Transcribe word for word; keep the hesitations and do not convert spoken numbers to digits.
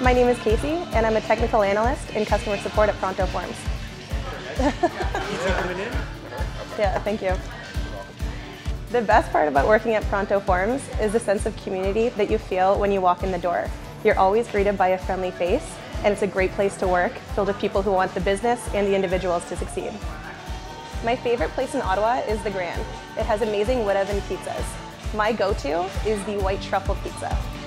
My name is Casey, and I'm a technical analyst in customer support at Pronto Forms. Yeah, thank you. The best part about working at Pronto Forms is the sense of community that you feel when you walk in the door. You're always greeted by a friendly face, and it's a great place to work, filled with people who want the business and the individuals to succeed. My favorite place in Ottawa is the Grand. It has amazing wood oven pizzas. My go-to is the white truffle pizza.